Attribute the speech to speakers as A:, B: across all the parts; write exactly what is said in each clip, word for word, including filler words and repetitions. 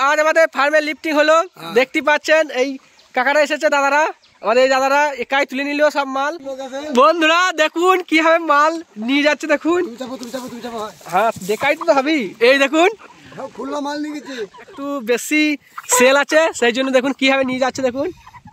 A: আজ আমাদের ফার্মে লিফটিং হলো, দেখতে পাচ্ছেন এই কাকারা এসেছে, দাদারা আমাদের এই দাদারা একাই তুলে নিল সব মাল। বন্ধুরা দেখুন কিভাবে মাল নিয়ে যাচ্ছে, দেখুন। হ্যাঁ দেখাই তো হবেই, এই দেখুন
B: খুলনা মাল নিয়ে গেছে,
A: একটু বেশি সেল আছে সেই জন্য দেখুন কিভাবে নিয়ে যাচ্ছে, দেখুন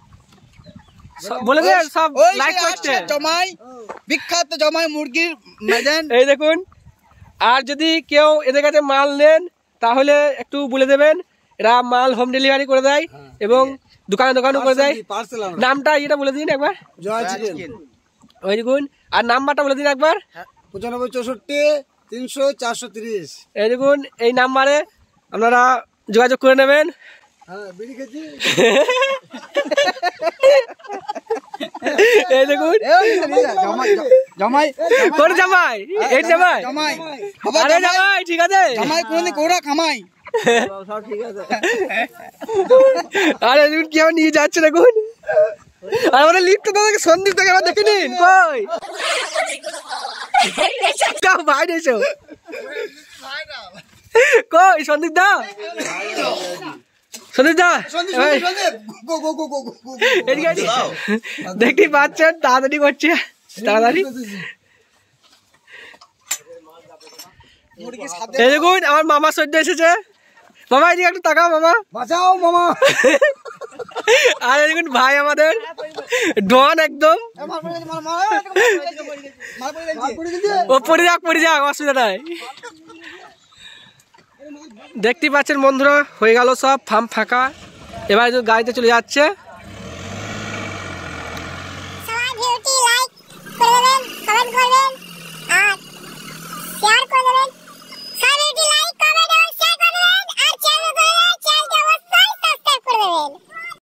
A: বলে দেন সব লাইক করছে।
B: জমাই বিখ্যাত জমাই মুরগির মেজেন,
A: এই দেখুন। আর যদি কেউ এদের কাছে মাল নেন তাহলে একটু বলে দেবেন, এরা মাল হোম ডেলিভারি করে দেয় এবং দোকানে দোকানে করে দেয়। নামটা এটা বলে দিন একবার,
B: জয় চিকেন।
A: ওই দেখুন। আর নাম্বারটা বলে দিন একবার,
B: পঁচানব্বই চৌষট্টি তিনশো চারশো তিরিশ।
A: এই দেখুন এই নাম্বারে আপনারা যোগাযোগ করে নেবেন। এই দেখুন
B: জামাই
A: কোন জামাই, এই জামাই আরে জামাই ঠিক আছে,
B: জামাই কোনদিন কোরা কামাই।
A: আরে দেখুন কি আমার নিয়ে যাচ্ছে দেখুন। আর আমাদের লিফট তো দাদাকে সন্দীপ থেকে আবার দেখে নিন, কই বাইরে এসো, কই সন্দীপ দা, সন্দীপ দা দেখতেই পাচ্ছেন তাড়াতাড়ি করছে, তাড়াতাড়ি। এই দেখুন আমার মামা সদ্য এসেছে, মামা এদিকে একটু তাকাও মামা,
B: বাঁচাও মামা।
A: আর দেখুন ভাই আমাদের ডন একদম, ও পড়ে যাক পড়ে যাক অসুবিধা নাই। দেখতে পাচ্ছেন বন্ধুরা হয়ে গেল সব ফার্ম ফাঁকা, এবার গাড়িতে চলে যাচ্ছে।
C: সবাই ভিডিওটি লাইক করে দেবেন, কমেন্ট করবেন।